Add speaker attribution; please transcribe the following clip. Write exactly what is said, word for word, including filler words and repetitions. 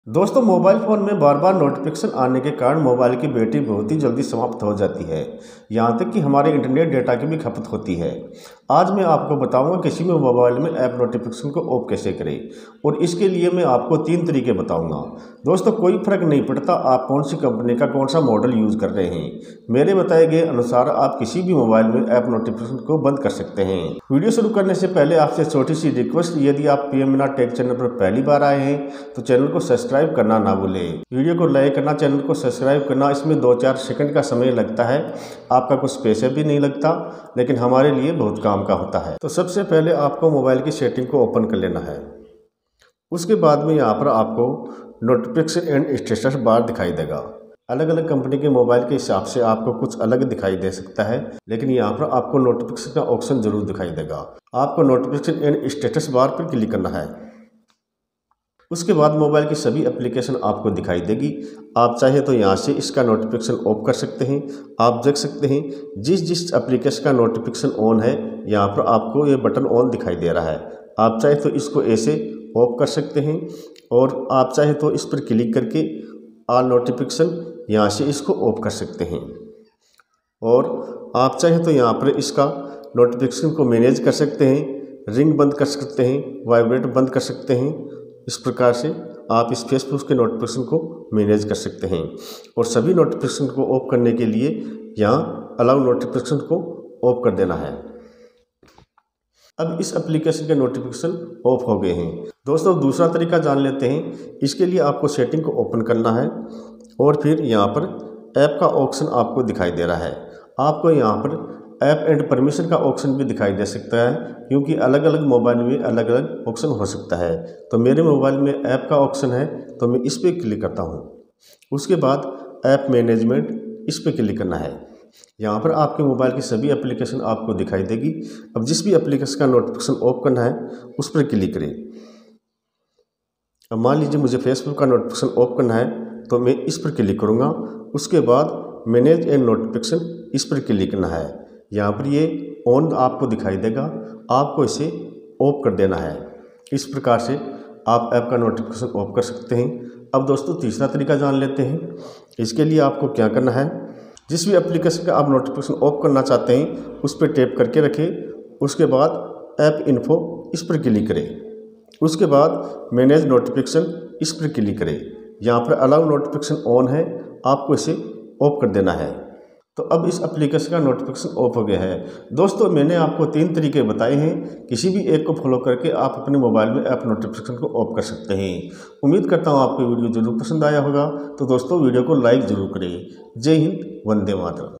Speaker 1: दोस्तों, mobile phone में बार बार notification आने के कारण मोबाइल की बैटरी बहुत ही जल्दी समाप्त हो जाती है। यहाँ तक कि हमारे इंटरनेट डेटा की भी खपत होती है। आज मैं आपको बताऊंगा किसी भी मोबाइल में ऐप नोटिफिकेशन को ऑफ कैसे करें, और इसके लिए मैं आपको तीन तरीके बताऊंगा। दोस्तों, कोई फ़र्क नहीं पड़ता आप कौन सी कंपनी का कौन सा मॉडल यूज़ कर रहे हैं। मेरे बताए गए अनुसार आप किसी भी मोबाइल में ऐप नोटिफिकेशन को बंद कर सकते हैं। वीडियो शुरू करने से पहले आपसे छोटी सी रिक्वेस्ट, यदि आप P M Meena tech channel पर पहली बार आए हैं तो चैनल को सब्सक्राइब करना ना भूलें। वीडियो को लाइक करना, चैनल को सब्सक्राइब करना, इसमें दो चार सेकंड का समय लगता है, आपका कुछ पैसे भी नहीं लगता, लेकिन हमारे लिए बहुत काम का होता है। तो सबसे पहले आपको मोबाइल की सेटिंग को ओपन कर लेना है। उसके बाद में यहाँ पर आपको नोटिफिकेशन एंड स्टेटस बार दिखाई देगा। अलग अलग कंपनी के मोबाइल के हिसाब से आपको कुछ अलग दिखाई दे सकता है, लेकिन यहाँ पर आपको नोटिफिकेशन का ऑप्शन जरूर दिखाई देगा। आपको नोटिफिकेशन एंड स्टेटस बार पर क्लिक करना है। उसके बाद मोबाइल की सभी एप्लीकेशन आपको दिखाई देगी। आप चाहे तो यहाँ से इसका नोटिफिकेशन ऑफ कर सकते हैं। आप देख सकते हैं जिस जिस एप्लीकेशन का नोटिफिकेशन ऑन है, यहाँ पर आपको ये बटन ऑन दिखाई दे रहा है। आप चाहे तो इसको ऐसे ऑफ कर सकते हैं, और आप चाहे तो इस पर क्लिक करके ऑल नोटिफिकेशन यहाँ से इसको ऑफ कर सकते हैं। और आप चाहे तो यहाँ पर इसका नोटिफिकेशन को मैनेज कर सकते हैं, रिंग बंद कर सकते हैं, वाइब्रेट बंद कर सकते हैं। इस प्रकार से आप इस फेसबुक के नोटिफिकेशन को मैनेज कर सकते हैं। और सभी नोटिफिकेशन को ऑफ करने के लिए यहाँ अलाउ नोटिफिकेशन को ऑफ कर देना है। अब इस एप्लीकेशन के नोटिफिकेशन ऑफ हो गए हैं। दोस्तों, दूसरा तरीका जान लेते हैं। इसके लिए आपको सेटिंग को ओपन करना है, और फिर यहाँ पर ऐप का ऑप्शन आपको दिखाई दे रहा है। आपको यहाँ पर ऐप एंड परमिशन का ऑप्शन भी दिखाई दे सकता है, क्योंकि अलग अलग मोबाइल में अलग अलग ऑप्शन हो सकता है। तो मेरे मोबाइल में ऐप का ऑप्शन है, तो मैं इस पर क्लिक करता हूँ। उसके बाद ऐप मैनेजमेंट, इस पर क्लिक करना है। यहाँ पर आपके मोबाइल की सभी एप्लीकेशन आपको दिखाई देगी। अब जिस भी एप्लीकेशन का नोटिफिकेशन ऑफ करना है उस पर क्लिक करें। अब मान लीजिए मुझे फेसबुक का नोटिफिकेशन ऑफ करना है, तो मैं इस पर क्लिक करूँगा। उसके बाद मैनेज एंड नोटिफिकेशन, इस पर क्लिक करना है। यहाँ पर ये ऑन आपको दिखाई देगा, आपको इसे ऑफ कर देना है। इस प्रकार से आप ऐप का नोटिफिकेशन ऑफ कर सकते हैं। अब दोस्तों, तीसरा तरीका जान लेते हैं। इसके लिए आपको क्या करना है, जिस भी एप्लीकेशन का आप नोटिफिकेशन ऑफ करना चाहते हैं उस पर टैप करके रखें। उसके बाद ऐप इन्फो, इस पर क्लिक करें। उसके बाद मैनेज नोटिफिकेशन, इस पर क्लिक करें। यहाँ पर अलाउ नोटिफिकेशन ऑन है, आपको इसे ऑफ कर देना है। तो अब इस एप्लीकेशन का नोटिफिकेशन ऑफ हो गया है। दोस्तों, मैंने आपको तीन तरीके बताए हैं। किसी भी एक को फॉलो करके आप अपने मोबाइल में ऐप नोटिफिकेशन को ऑफ कर सकते हैं। उम्मीद करता हूँ आपको वीडियो जरूर पसंद आया होगा। तो दोस्तों, वीडियो को लाइक जरूर करें। जय हिंद, वंदे मातरम।